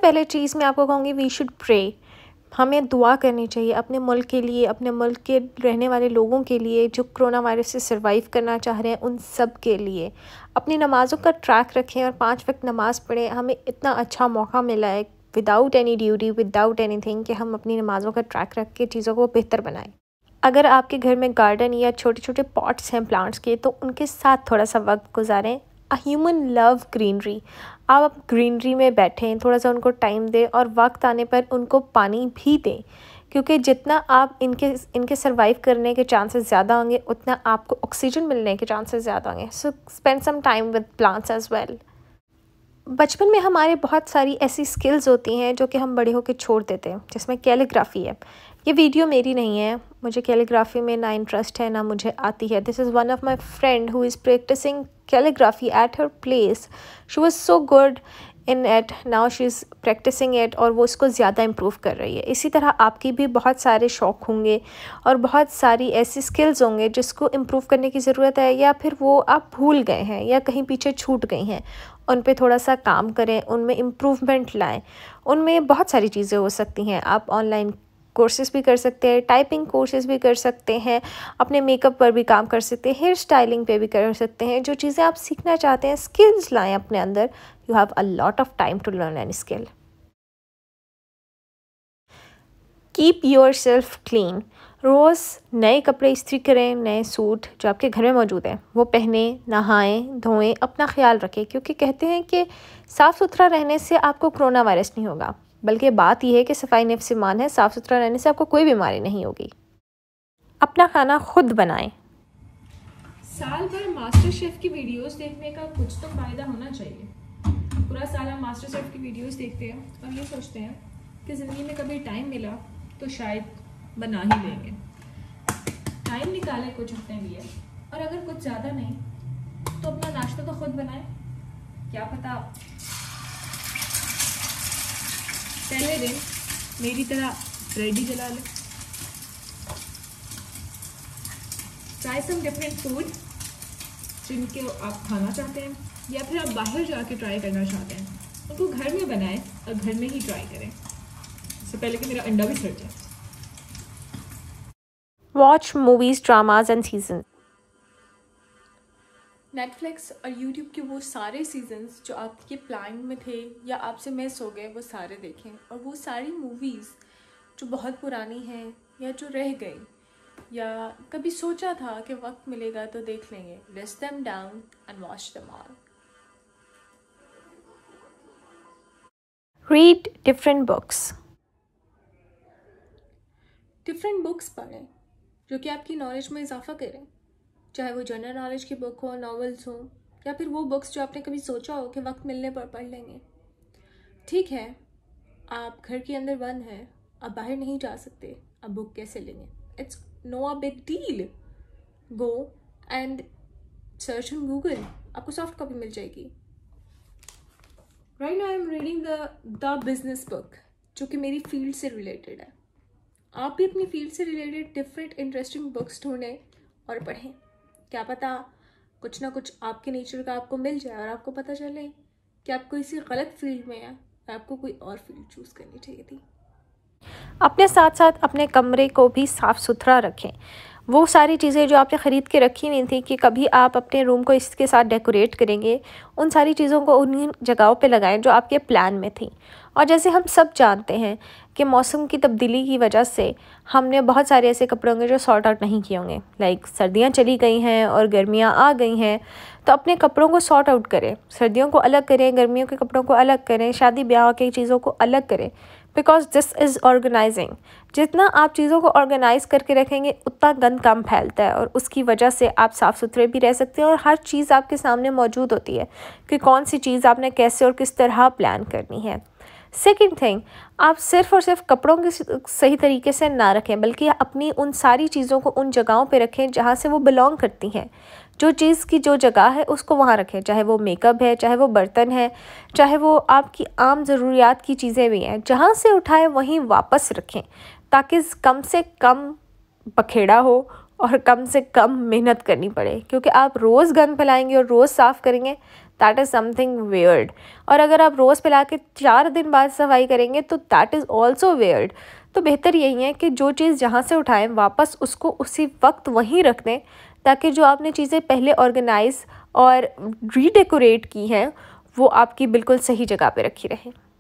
पहले चीज़ मैं आपको कहूँगी, वी शुड प्रे। हमें दुआ करनी चाहिए अपने मुल्क के लिए, अपने मुल्क के रहने वाले लोगों के लिए जो कोरोना वायरस से सर्वाइव करना चाह रहे हैं, उन सब के लिए। अपनी नमाज़ों का ट्रैक रखें और 5 वक्त नमाज़ पढ़ें। हमें इतना अच्छा मौका मिला है without any duty, without anything, कि हम अपनी नमाज़ों का ट्रैक रख के चीज़ों को बेहतर बनाएं। अगर आपके घर में गार्डन या छोटे छोटे पॉट्स हैं प्लांट्स के, तो उनके साथ थोड़ा सा वक्त गुजारें। A human love greenery. आप ग्रीनरी में बैठें, थोड़ा सा उनको टाइम दें और वक्त आने पर उनको पानी भी दें, क्योंकि जितना आप इनके सर्वाइव करने के चांसेस ज़्यादा होंगे, उतना आपको ऑक्सीजन मिलने के चांसेस ज़्यादा होंगे। So spend some time with plants as well. बचपन में हमारे बहुत सारी ऐसी स्किल्स होती हैं जो कि हम बड़े होकर छोड़ देते हैं, जिसमें कैलीग्राफी है। ये वीडियो मेरी नहीं है, मुझे कैलीग्राफी में ना इंटरेस्ट है ना मुझे आती है। This is one of my friend who is practising calligraphy at her place. She was so good in at, now she is practising at, और वो इसको ज़्यादा इम्प्रूव कर रही है। इसी तरह आपकी भी बहुत सारे शौक़ होंगे और बहुत सारी ऐसी स्किल्स होंगे जिसको इम्प्रूव करने की ज़रूरत है, या फिर वो आप भूल गए हैं या कहीं पीछे छूट गई हैं। उन पे थोड़ा सा काम करें, उनमें इम्प्रूवमेंट लाएं। उनमें बहुत सारी चीज़ें हो सकती हैं। आप ऑनलाइन कोर्सेज़ भी कर सकते हैं, टाइपिंग कोर्सेज़ भी कर सकते हैं, अपने मेकअप पर भी काम कर सकते हैं, हेयर स्टाइलिंग पे भी कर सकते हैं। जो चीज़ें आप सीखना चाहते हैं, स्किल्स लाएं अपने अंदर। You have a lot of time to learn any skill. Keep yourself clean. रोज़ नए कपड़े इस्त्री करें, नए सूट जो आपके घर में मौजूद हैं वो पहने, नहाएं, धोएं, अपना ख्याल रखें, क्योंकि कहते हैं कि साफ़ सुथरा रहने से आपको कोरोना वायरस नहीं होगा, बल्कि बात यह है कि सफाई नफ्स ईमान है। साफ़ सुथरा रहने से आपको कोई बीमारी नहीं होगी। अपना खाना खुद बनाएं। साल भर मास्टर शेफ़ की वीडियोस देखने का कुछ तो फ़ायदा होना चाहिए। पूरा साल हम मास्टर शेफ़ की वीडियोस देखते हैं और ये सोचते हैं कि ज़िंदगी में कभी टाइम मिला तो शायद बना ही लेंगे। टाइम निकाले कुछ अपने लिए, और अगर कुछ ज़्यादा नहीं तो अपना नाश्ता तो खुद बनाएं। क्या पता पहले दिन मेरी तरह ब्रेड ही जला लें। ट्राई सम डिफरेंट फूड जिनके आप खाना चाहते हैं, या फिर आप बाहर जाके ट्राई करना चाहते हैं, उनको घर में बनाएं और घर में ही ट्राई करें, इससे पहले कि मेरा अंडा भी सड़ जाए। Watch movies, dramas and season. Netflix और यूट्यूब के वो सारे सीजन्स जो आपके प्लान में थे या आपसे मिस हो गए, वो सारे देखें। और वो सारी मूवीज़ जो बहुत पुरानी हैं या जो रह गई या कभी सोचा था कि वक्त मिलेगा तो देख लेंगे, list them down and watch them all. Read different books. Different books पढ़ें जो कि आपकी नॉलेज में इजाफा करें, चाहे वो जनरल नॉलेज की बुक हो, नॉवेल्स हो, या फिर वो बुक्स जो आपने कभी सोचा हो कि वक्त मिलने पर पढ़ लेंगे। ठीक है, आप घर के अंदर बंद हैं, आप बाहर नहीं जा सकते, आप बुक कैसे लेंगे? It's no a big deal. Go and search on Google, आपको सॉफ्ट कॉपी मिल जाएगी। Right now I am reading the business book, जो कि मेरी फील्ड से रिलेटेड है। आप भी अपनी फील्ड से रिलेटेड डिफरेंट इंटरेस्टिंग बुक्स ढूंढें और पढ़ें। क्या पता कुछ ना कुछ आपके नेचर का आपको मिल जाए और आपको पता चले कि आप किसी गलत फील्ड में हैं और आपको कोई और फील्ड चूज़ करनी चाहिए थी। अपने साथ साथ अपने कमरे को भी साफ़ सुथरा रखें। वो सारी चीज़ें जो आपने ख़रीद के रखी नहीं थी कि कभी आप अपने रूम को इसके साथ डेकोरेट करेंगे, उन सारी चीज़ों को उन्हीं जगहों पे लगाएं जो आपके प्लान में थी। और जैसे हम सब जानते हैं कि मौसम की तब्दीली की वजह से हमने बहुत सारे ऐसे कपड़े होंगे जो सॉर्ट आउट नहीं किए होंगे। लाइक सर्दियाँ चली गई हैं और गर्मियाँ आ गई हैं, तो अपने कपड़ों को सॉर्ट आउट करें। सर्दियों को अलग करें, गर्मियों के कपड़ों को अलग करें, शादी ब्याह की चीज़ों को अलग करें, बिकॉज दिस इज़ ऑर्गेनाइजिंग। जितना आप चीज़ों को ऑर्गेनाइज करके रखेंगे उतना गंद कम फैलता है, और उसकी वजह से आप साफ़ सुथरे भी रह सकते हैं और हर चीज़ आपके सामने मौजूद होती है कि कौन सी चीज़ आपने कैसे और किस तरह प्लान करनी है। सेकेंड थिंग, आप सिर्फ़ और सिर्फ कपड़ों की सही तरीके से ना रखें, बल्कि अपनी उन सारी चीज़ों को उन जगहों पे रखें जहाँ से वो बिलोंग करती हैं। जो चीज़ की जो जगह है उसको वहाँ रखें, चाहे वो मेकअप है, चाहे वो बर्तन है, चाहे वो आपकी आम ज़रूरियात की चीज़ें भी हैं। जहाँ से उठाए वहीं वापस रखें, ताकि कम से कम बखेड़ा हो और कम से कम मेहनत करनी पड़े, क्योंकि आप रोज़ गंद फैलाएंगे और रोज़ साफ़ करेंगे, दैट इज़ समथिंग वियर्ड। और अगर आप रोज़ फैला के 4 दिन बाद सफाई करेंगे तो दैट इज़ ऑल्सो वियर्ड। तो बेहतर यही है कि जो चीज़ जहाँ से उठाएं वापस उसको उसी वक्त वहीं रख दें, ताकि जो आपने चीज़ें पहले ऑर्गेनाइज और रीडेकोरेट की हैं वो आपकी बिल्कुल सही जगह पे रखी रहें।